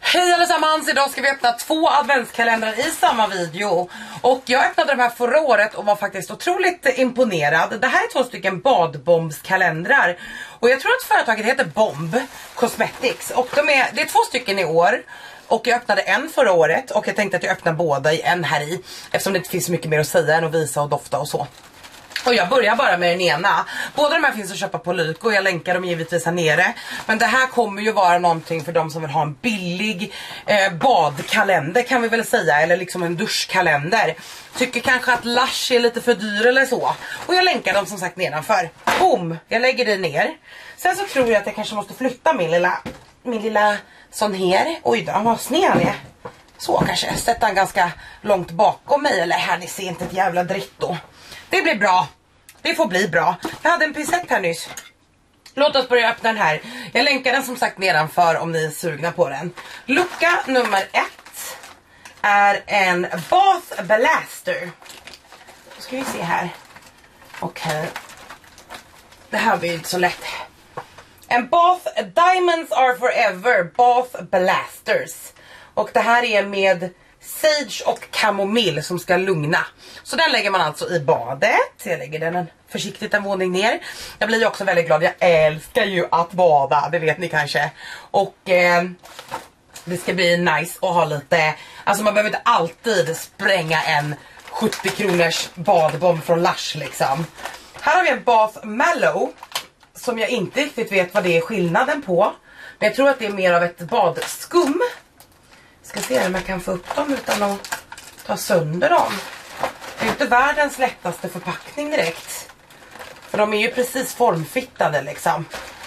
Hej allesammans, idag ska vi öppna 2 adventskalendrar i samma video. Och jag öppnade de här förra året och var faktiskt otroligt imponerad. Det här är 2 stycken badbombskalendrar. Och jag tror att företaget heter Bomb Cosmetics. Och det är 2 stycken i år. Och jag öppnade en förra året och jag tänkte att jag öppnar båda i en här i. Eftersom det inte finns så mycket mer att säga än att visa och dofta och så. Och jag börjar bara med den ena. Båda de här finns att köpa på Lyko och jag länkar dem givetvis här nere. Men det här kommer ju vara någonting för de som vill ha en billig badkalender kan vi väl säga. Eller liksom en duschkalender. Tycker kanske att Lush är lite för dyr eller så. Och jag länkar dem som sagt nedanför. Boom! Jag lägger det ner. Sen så tror jag att jag kanske måste flytta min lilla sån här. Oj då, vad sned han är. Så kanske. Sätta den ganska långt bakom mig. Eller här, ni ser inte ett jävla dritt då. Det blir bra. Det får bli bra. Jag hade en pincett här nyss. Låt oss börja öppna den här. Jag länkar den som sagt nedanför om ni är sugna på den. Lucka nummer 1 är en Bath Blaster. Då ska vi se här. Okej. Det här blir inte så lätt. En Bath Diamonds Are Forever Bath Blasters. Och det här är med sage och kamomill som ska lugna. Så den lägger man alltså i badet. Jag lägger den försiktigt en våning ner. Jag blir också väldigt glad. Jag älskar ju att bada, det vet ni kanske. Och det ska bli nice att ha lite. Alltså man behöver inte alltid spränga en 70 kronors badbomb från Lush liksom. Här har vi en Bath Mallow som jag inte riktigt vet vad det är skillnaden på. Men jag tror att det är mer av ett badskum. Ska se om jag kan få upp dem utan att ta sönder dem. Det är inte världens lättaste förpackning direkt. För de är ju precis formfittade liksom.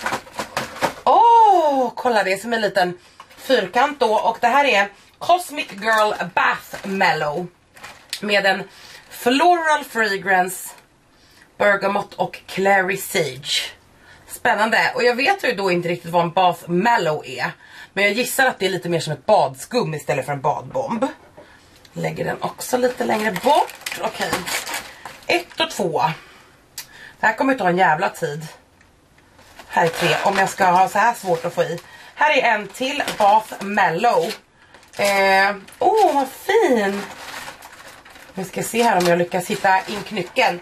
Kolla det är som en liten fyrkant då. Och det här är Cosmic Girl Bath Mellow. Med en Floral Fragrance, Bergamot och Clary Sage. Spännande. Och jag vet ju då inte riktigt vad en Bath Mellow är. Men jag gissar att det är lite mer som ett badskum istället för en badbomb. Lägger den också lite längre bort. Okej. 1 och 2. Det här kommer ta en jävla tid. Här är 3. Om jag ska ha så här svårt att få i. Här är en till Bath Mellow. Vad fin. Nu ska se här om jag lyckas hitta in knycken.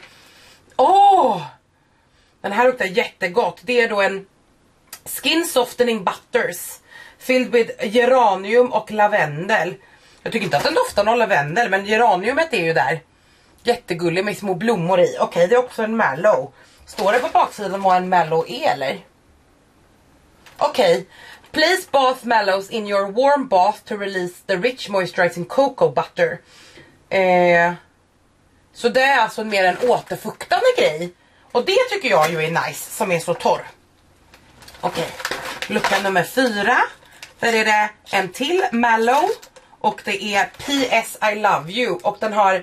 Den här luktar jättegott. Det är då en Skin Softening Butters. Filled with geranium och lavendel. Jag tycker inte att den doftar någon lavendel, men geraniumet är ju där. Jättegullig med små blommor i. Okej, det är också en Mallow. Står det på baksidan vad en Mallow är eller? Okej. Place bath mallows in your warm bath to release the rich moisturizing cocoa butter. Så det är alltså mer en återfuktande grej. Och det tycker jag ju är nice, som är så torr. Okej. Lucka nummer 4. Där är det en till Mallow. Och det är PS I Love You. Och den har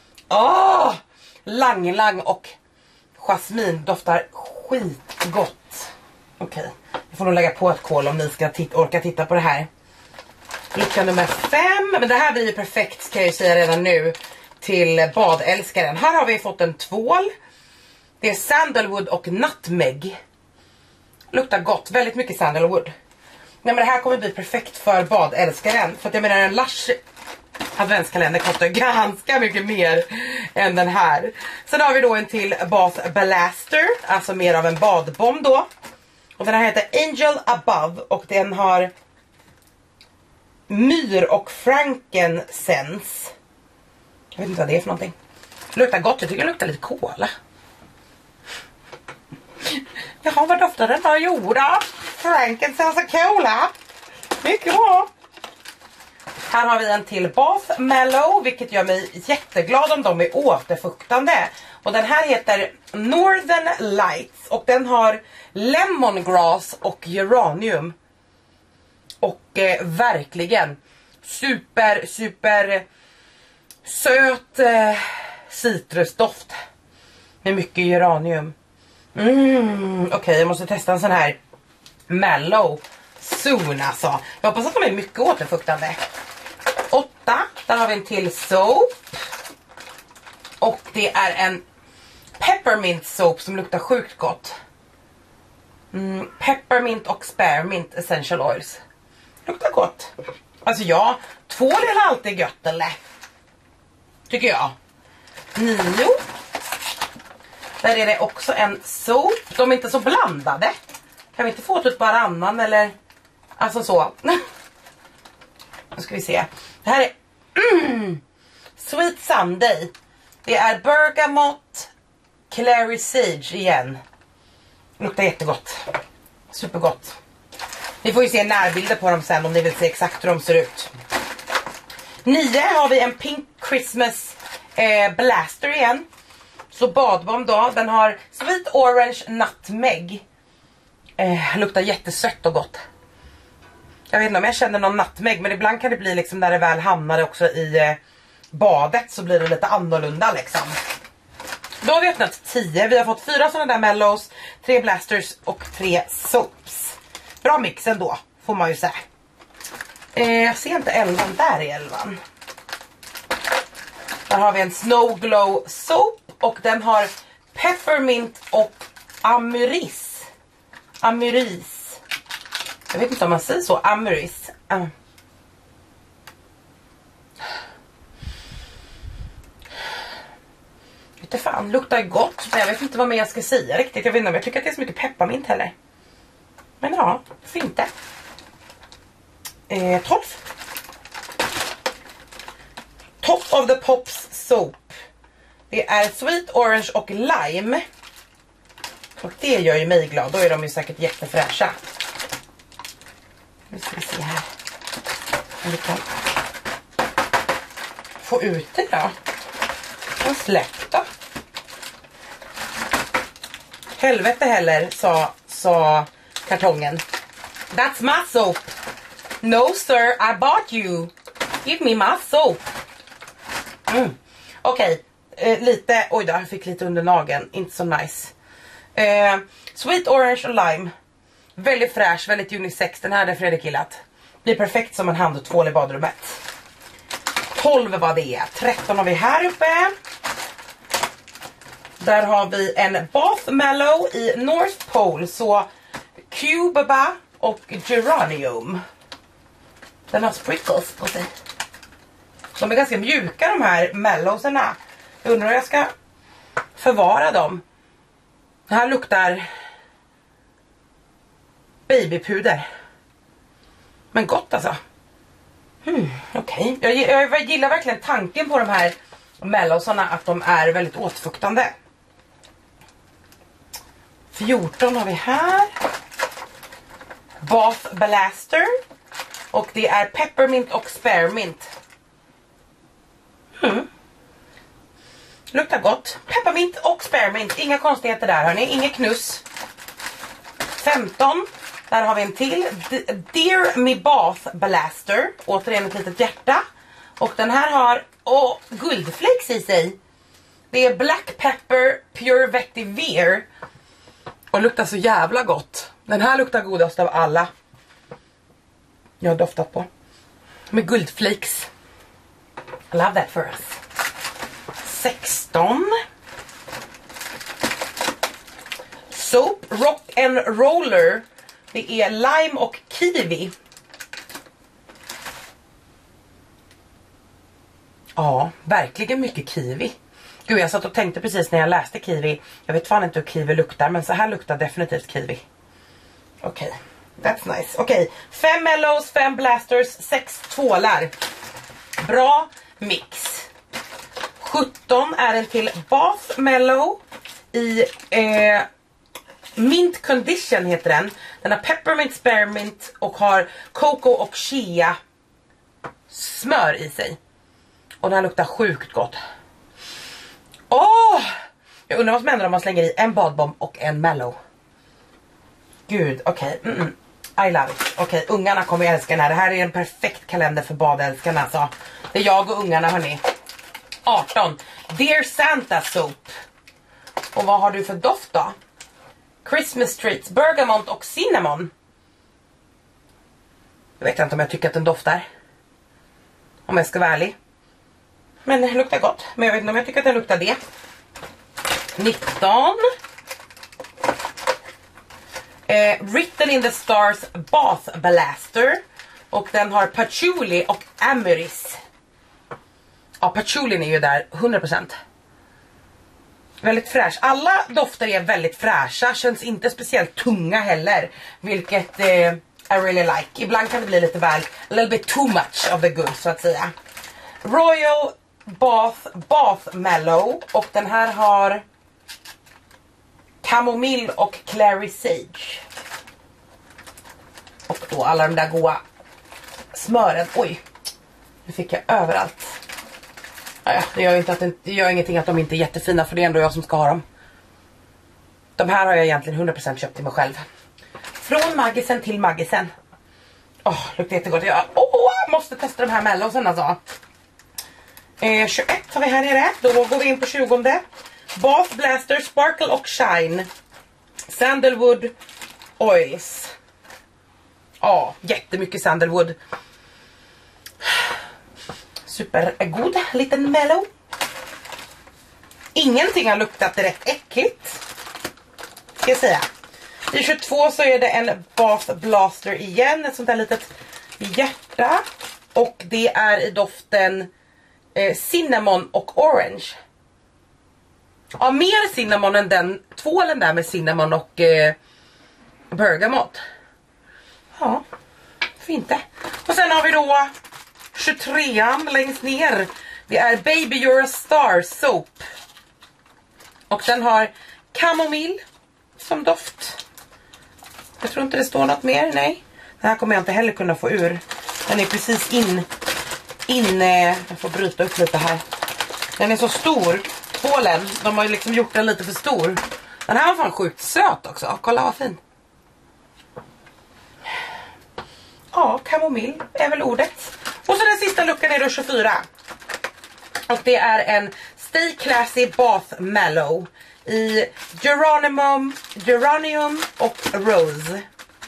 lang och jasmin. Doftar skitgott. Okej. Jag får nog lägga på ett kol om ni ska orka titta på det här. Lucka nummer 5. Men det här blir ju perfekt, ska jag säga redan nu, till badälskaren. Här har vi fått en tvål. Det är sandalwood och nutmeg. Luktar gott, väldigt mycket sandalwood. Nej, men det här kommer bli perfekt för badälskaren. För att jag menar, en Lush adventskalender kostar ganska mycket mer än den här. Sen har vi då en till Bath Blaster. Alltså mer av en badbomb då. Och den här heter Angel Above. Och den har myr och frankincense. Jag vet inte vad det är för någonting. Det luktar gott, jag tycker det luktar lite kola. Jaha, vad doftar den då? Jo då, frankincense och cola. Mycket bra. Här har vi en till Bath Mellow, vilket gör mig jätteglad om de är återfuktande. Och den här heter Northern Lights. Och den har lemongrass och geranium. Och verkligen super söt citrusdoft. Med mycket geranium. Okej, jag måste testa en sån här Mallow soon alltså. Jag hoppas att de är mycket återfuktande. 8, där har vi en till soap. Och det är en peppermint soap som luktar sjukt gott. Peppermint och spearmint essential oils. Luktar gott. Alltså ja, tvål är alltid gött eller? Tycker jag. 9. Där är det också en soap. De är inte så blandade. Kan vi inte få typ varannan eller... Alltså så. Nu ska vi se. Det här är... Sweet Sunday. Det är bergamot Clary Sage igen. Luktar jättegott. Supergott. Ni får ju se närbilder på dem sen om ni vill se exakt hur de ser ut. 9 har vi en Pink Christmas Blaster igen. Så badbomb då. Den har Sweet Orange Nutmeg. Luktar jättesött och gott. Jag vet inte om jag känner någon nutmeg, men ibland kan det bli liksom när det väl hamnar också i badet så blir det lite annorlunda liksom. Då har vi öppnat 10. Vi har fått 4 sådana där mellows, 3 blasters och 3 soaps. Bra mix ändå, får man ju säga. Jag ser inte 11, där är 11. Där har vi en Snow Glow soap och den har peppermint och amyris. Amyris. Jag vet inte om man säger så, amyris. Vet fan, luktar gott, men jag vet inte vad mer jag ska säga riktigt. Jag vet inte om jag tycker att det är så mycket pepparmint heller. Men ja, varför inte? 12. Top of the Pops soap. Det är Sweet Orange och Lime. Och det gör ju mig glad. Då är de ju säkert jättefräscha. Nu ska vi se här. Om vi kan få ut det då. Och släpp då. Helvete heller, sa kartongen. That's my soap. No sir, I bought you. Give me my soap. Okej, lite, oj då, jag fick lite under nageln. Inte så nice. Sweet Orange och Lime. Väldigt fräsch, väldigt unisex. Den här hade Fredrik gillat. Blir perfekt som en handtvål i badrummet. 12 var det. 13 har vi här uppe. Där har vi en Bath Mellow i North Pole. Så Cuba och Geranium. Den har sprinkles på sig. De är ganska mjuka de här mellowserna. Jag undrar hur jag ska förvara dem. Det här luktar babypuder. Men gott alltså. Okej. Jag gillar verkligen tanken på de här mellowsarna, att de är väldigt åtfuktande. 14 har vi här. Bath Blaster. Och det är peppermint och spearmint. Luktar gott. Peppermint och spearmint. Inga konstigheter där hörni. Inget knuss. 15. Där har vi en till. Dear Me Bath Blaster. Återigen ett litet hjärta. Och den här har guldflakes i sig. Det är Black Pepper Pure Vetiver. Och luktar så jävla gott. Den här luktar godast av alla jag har doftat på. Med guldflakes. I love that for us. 16. Soap Rock and Roller. Det är lime och kiwi. Ja, verkligen mycket kiwi. Gud, jag satt och tänkte precis när jag läste kiwi. Jag vet fan inte hur kiwi luktar, men så här luktar definitivt kiwi. Okej, that's nice. Okej, 5 mellows, 5 blasters, 6 tvålar. Bra mix. 17 är en till Bath Mellow i Mint Condition heter den. Den har peppermint, spearmint och har cocoa och chia smör i sig. Och den här luktar sjukt gott. Jag undrar vad som händer om man slänger i en badbomb och en mellow. Gud, okej. I love it. Okej, ungarna kommer älska den här. Det här är en perfekt kalender för badälskarna alltså. Det är jag och ungarna hörni. 18. Dear Santa Soap. Och vad har du för doft då? Christmas Treats, bergamot och cinnamon. Jag vet inte om jag tycker att den doftar. Om jag ska vara ärlig. Men det luktar gott. Men jag vet inte om jag tycker att den luktar det. 19. Written in the Stars Bath Blaster. Och den har patchouli och amyris. Ja, patchoulin är ju där 100%. Väldigt fräsch. Alla dofter är väldigt fräscha. Känns inte speciellt tunga heller. Vilket I really like. Ibland kan det bli lite väl, a little bit too much of the good så att säga. Royal Bath Mellow. Och den här har kamomill och clary sage. Och då alla de där goda smören. Oj, nu fick jag överallt. Ja, det gör ingenting att de inte är jättefina, för det är ändå jag som ska ha dem. De här har jag egentligen 100% köpt till mig själv. Från Maggisen till Maggisen. Luktar jättegott. Jag måste testa de här mellowsen alltså. 21 har vi här nere. Då går vi in på 20. Bath Blaster Sparkle och Shine. Sandalwood Oils. Jättemycket sandalwood. Supergod liten mellow. Ingenting har luktat direkt äckligt, ska jag säga. I 22 så är det en Bath Blaster igen. Ett sånt där litet hjärta. Och det är i doften cinnamon och orange. Ja, mer cinnamon än den tvålen där med cinnamon och bergamot. Ja, fint det. Och sen har vi då 23an längst ner. Det är Baby You're a Star Soap. Och den har kamomill som doft. Jag tror inte det står något mer, nej. Den här kommer jag inte heller kunna få ur. Den är precis jag får bryta upp lite här. Den är så stor, hålen. De har ju liksom gjort den lite för stor. Den här var fan sjukt söt också. Kolla vad fin. Ja, kamomill är väl ordet. Och så den sista luckan är då 24. Och det är en Stay Classy Bath Mellow i Geranium och Rose.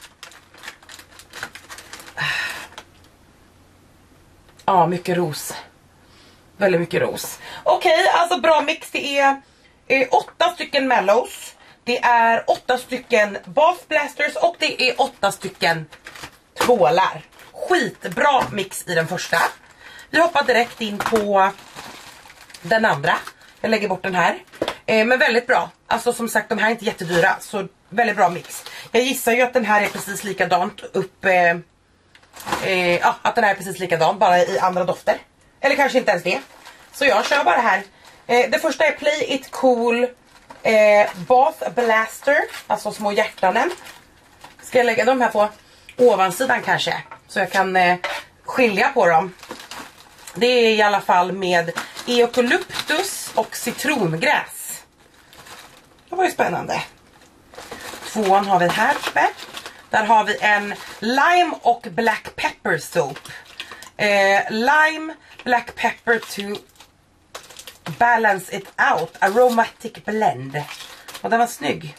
Ja, mycket ros. Väldigt mycket ros. Okej, alltså bra mix. Det är 8 stycken mellows. Det är 8 stycken Bath Blasters och det är 8 stycken tvålar. Skitbra mix i den första. Vi hoppar direkt in på den andra. Jag lägger bort den här. Men väldigt bra. Alltså som sagt, de här är inte jättedyra. Så väldigt bra mix. Jag gissar ju att den här är precis likadant att den här är precis likadan, bara i andra dofter. Eller kanske inte ens det. Så jag kör bara här. Det första är Play It Cool Bath Blaster. Alltså små hjärtanen. Ska jag lägga dem här på ovansidan kanske, så jag kan skilja på dem. Det är i alla fall med eukalyptus och citrongräs. Det var ju spännande. Tvåan har vi här uppe. Där har vi en lime och black pepper soap. Lime, black pepper to balance it out. Aromatic blend. Och den var snygg.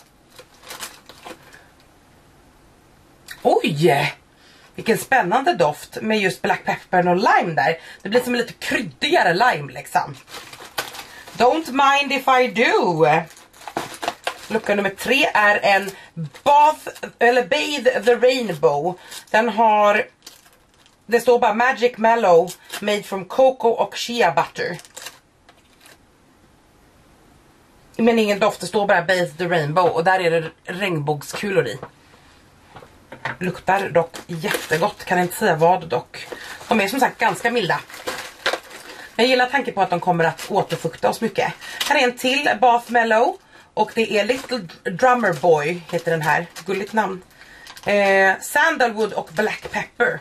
Oj! Vilken spännande doft med just black pepper och lime där. Det blir som en lite kryddigare lime liksom. Don't mind if I do. Lucka nummer 3 är en Bathe the Rainbow. Den har, det står bara Magic Mellow made from cocoa och shea butter. Men ingen doft, det står bara Bathe the Rainbow och där är det regnbågskulor i. Luktar dock jättegott, kan inte säga vad dock. De är som sagt ganska milda. Jag gillar tanken på att de kommer att återfukta oss mycket. Här är en till Bath Mellow. Och det är Little Drummer Boy heter den här. Gulligt namn. Sandalwood och black pepper.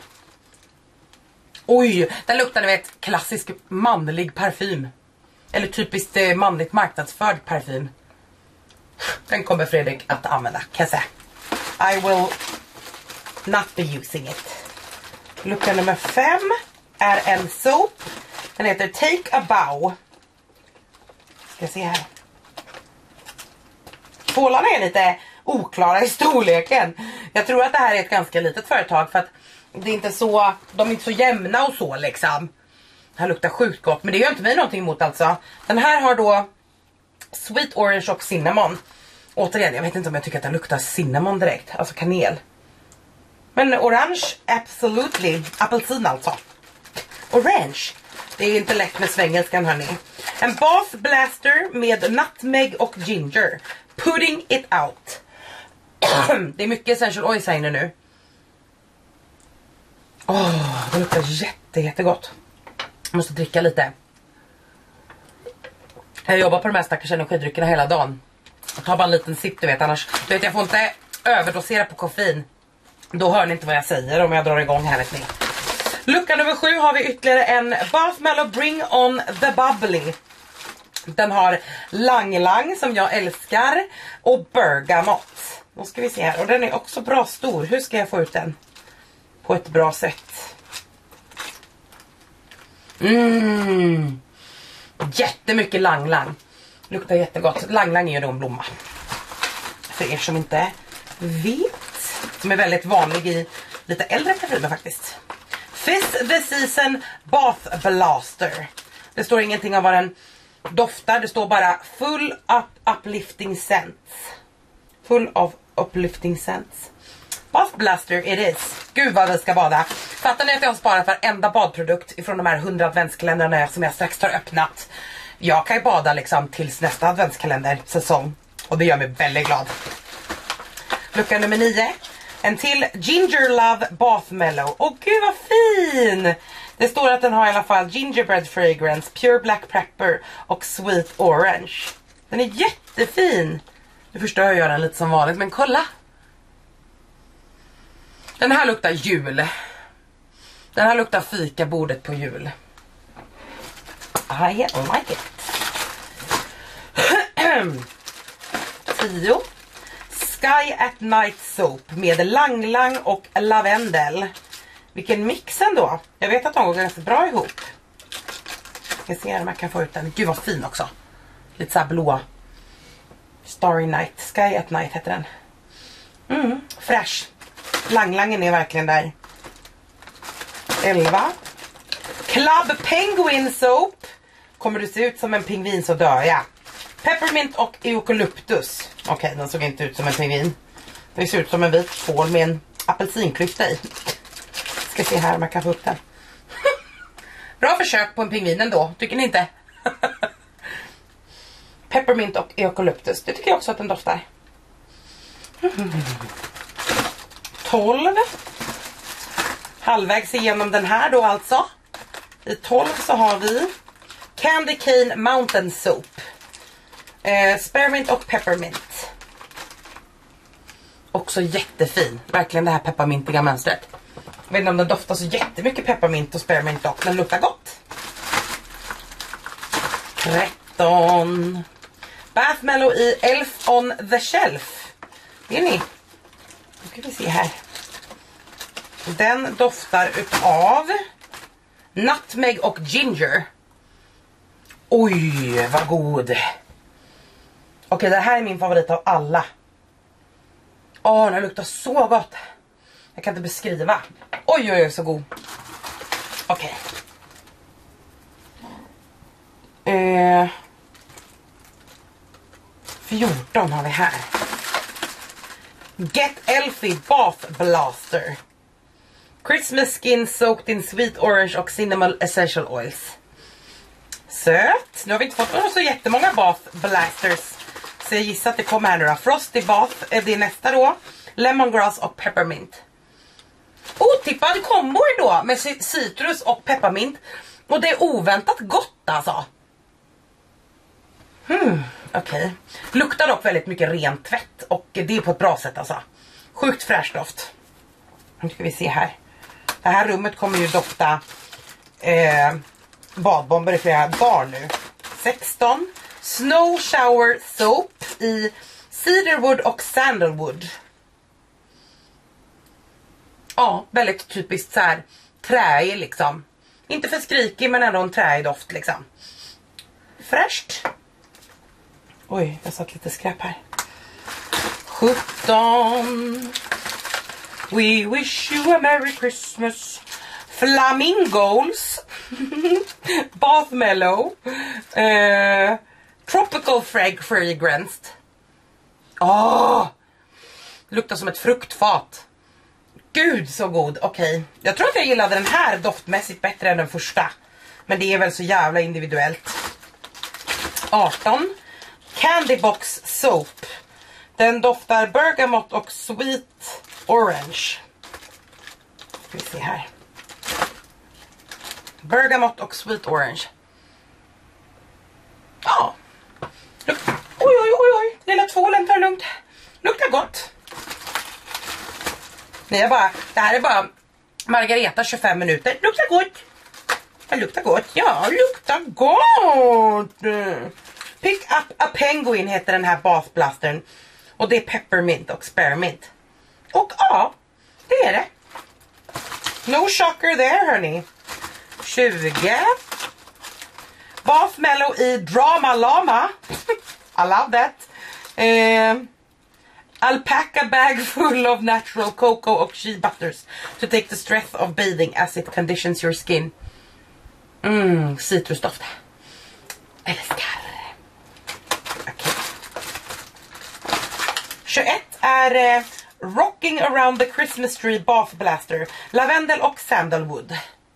Oj, den luktar, ni vet, klassisk manlig parfym. Eller typiskt manligt marknadsförd parfym. Den kommer Fredrik att använda, kan jag säga. I will not be using it. Lucka nummer 5 är en soap. Den heter Take a Bow. Ska jag se här. Tvålarna är lite oklara i storleken. Jag tror att det här är ett ganska litet företag, för att det är inte så, de är inte så jämna och så liksom. Det här luktar sjukt gott, men det gör inte mig någonting emot alltså. Den här har då Sweet Orange och Cinnamon. Återigen, jag vet inte om jag tycker att den luktar cinnamon direkt. Alltså kanel. Men orange, absolutely. Apelsin alltså. Orange. Det är inte lätt med svengelskan hörni. En bath blaster med nutmeg och ginger. Putting it out. Det är mycket essential oils här inne nu. Det luktar jättegott. Jag måste dricka lite. Jag jobbar på de här stackars energidryckerna hela dagen. Jag tar bara en liten sipp, du vet. Annars, du vet, jag får inte överdosera på koffein. Då hör ni inte vad jag säger om jag drar igång här, vet ni. Lucka nummer 7 har vi ytterligare en Bath Mellow Bring On The Bubbly. Den har lang som jag älskar och bergamott. Då ska vi se här. Och den är också bra stor. Hur ska jag få ut den på ett bra sätt? Jättemycket lang. Luktar jättegott. Lang är ju då en blomma. För er som inte vet. Som är väldigt vanlig i lite äldre parfymer faktiskt. Fizz the Season Bath Blaster. Det står ingenting om vad den doftar. Det står bara full uplifting scents. Full of uplifting scents. Bath Blaster it is. Gud vad vi ska bada. Fattar ni att jag har sparat varenda badprodukt ifrån de här 100 adventskalendrarna som jag strax har öppnat. Jag kan ju bada liksom tills nästa adventskalender-säsong. Och det gör mig väldigt glad. Lucka nummer 9. En till Ginger Love Bath Mellow. Åh gud vad fin! Det står att den har i alla fall gingerbread fragrance, pure black pepper och sweet orange. Den är jättefin. Nu förstör jag den lite som vanligt, men kolla. Den här luktar jul. Den här luktar fikabordet på jul. I like it. 10. Sky at Night Soap med lang och lavendel. Vilken mix ändå. Jag vet att de går ganska bra ihop. Jag ska se om jag kan få ut den. Gud vad fin också. Lite så här blå. Starry Night. Sky at Night heter den. Fresh. Langlangen är verkligen där. 11. Club Penguin Soap. Kommer du se ut som en pingvin så dör jag. Peppermint och eukalyptus. Okej, den såg inte ut som en pingvin. Det ser ut som en vit tvål med en apelsinklyfta i. Ska se här om jag kan få upp den. Bra försök på en pingvin ändå, tycker ni inte? Peppermint och eukalyptus. Det tycker jag också att den doftar. 12. Halvvägs igenom den här då alltså. I 12 så har vi Candy Cane Mountain Soap. Spearmint och peppermint. Också jättefin. Verkligen det här pepparmintiga mönstret. Jag vet inte om den doftar så jättemycket pepparmint och spearmint dock, men luktar gott. 13. Bath Mellow i Elf on the Shelf. Det är ni. Nu ska vi se här. Den doftar utav nutmeg och ginger. Oj, vad god. Okej, det här är min favorit av alla. Den luktar så gott. Jag kan inte beskriva. Oj, så god. Okej. 14 har vi här. Get Elfie Bath Blaster. Christmas skin soaked in sweet orange och cinnamon essential oils. Söt. Nu har vi inte fått så jättemånga bath blasters. Så jag gissar att det kommer här nu då. Frosty Bath är det nästa då. Lemongrass och peppermint. Otippad kombo då med citrus och pepparmint. Och det är oväntat gott alltså. Okej. Luktar dock väldigt mycket ren tvätt. Och det är på ett bra sätt alltså. Sjukt fräsch doft. Nu ska vi se här. Det här rummet kommer ju dofta badbomber i flera dagar nu. 16. Snow Shower Soap i cedarwood och sandalwood. Ja, väldigt typiskt så här träig liksom. Inte för skrikig men ändå en träig doft liksom. Fräscht. Oj, jag satt lite skräp här. 17. We wish you a Merry Christmas. Flamingos. Bath Mellow. Tropical Fragrance. Luktar som ett fruktfat. Gud så god. Okej. Jag tror att jag gillade den här doftmässigt bättre än den första. Men det är väl så jävla individuellt. 18. Candy Box Soap. Den doftar bergamot och sweet orange. Ska vi se här. Bergamot och sweet orange. Ja. Oj. Lilla tvålen, tar lugnt. Luktar gott. Det här är bara Margareta 25 minuter. Luktar gott. Det luktar gott. Ja, luktar gott. Pick Up a Penguin heter den här bathblastern. Och det är peppermint och spearmint. Och ja, det är det. No shocker there, hörni. 20. Bath Mellow i Drama Lama. I love that. Alpaca bag full of natural cocoa och shea butters to take the strength of bathing as it conditions your skin. Citrusdoft. Älskar. Okej. 21 är Rocking Around the Christmas Tree Bath Blaster. Lavendel och sandalwood.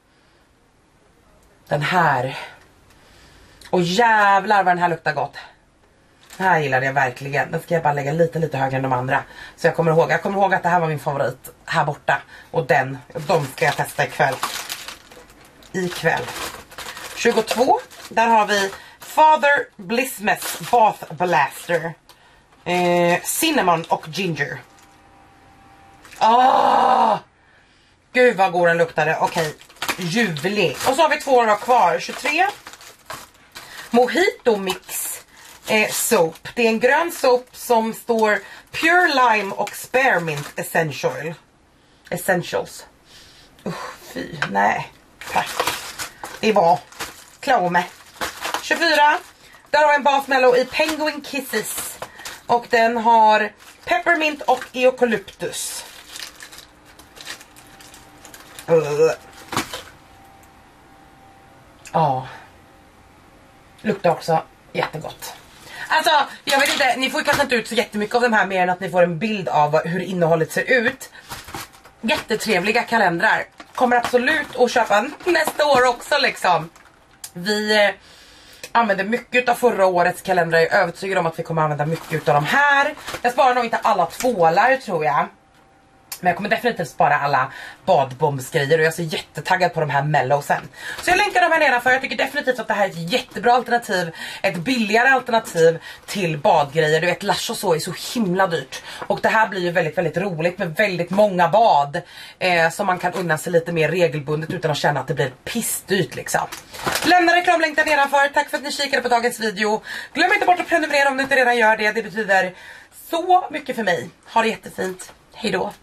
Den här. Och jävlar vad den här luktar gott. Den här gillade jag verkligen. Den ska jag bara lägga lite högre än de andra. Så jag kommer ihåg att det här var min favorit här borta. Och de ska jag testa ikväll. 22. Där har vi Father Blissmess Bath Blaster. Cinnamon och ginger. Gud vad god den luktade. Okej, ljuvlig. Och så har vi 2 år kvar. 23. Mojito Mix soap. Det är en grön soap som står Pure Lime och Spearmint Essentials. Fy, nej. Tack. Det var Klome. 24. Där har vi en Bath Mellow i Penguin Kisses. Och den har peppermint och eukalyptus. Ja. Luktar också jättegott. Alltså, jag vet inte, ni får kanske inte ut så jättemycket av de här mer än att ni får en bild av hur innehållet ser ut. Jättetrevliga kalendrar. Kommer absolut att köpa nästa år också liksom. Vi använder mycket av förra årets kalendrar. Jag är övertygad om att vi kommer använda mycket av de här. Jag sparar nog inte alla tvålar tror jag. Men jag kommer definitivt spara alla badbombsgrejer. Och jag är så jättetaggad på de här mellowsen. Så jag länkar dem här nedanför. Jag tycker definitivt att det här är ett jättebra alternativ. Ett billigare alternativ till badgrejer. Du vet, Lush och så är så himla dyrt. Och det här blir ju väldigt, väldigt roligt med väldigt många bad. Som man kan unna sig lite mer regelbundet utan att känna att det blir pissdyrt liksom. Lämna reklamlänk där nedanför. Tack för att ni kikade på dagens video. Glöm inte bort att prenumerera om ni inte redan gör det. Det betyder så mycket för mig. Ha det jättefint. Hej då.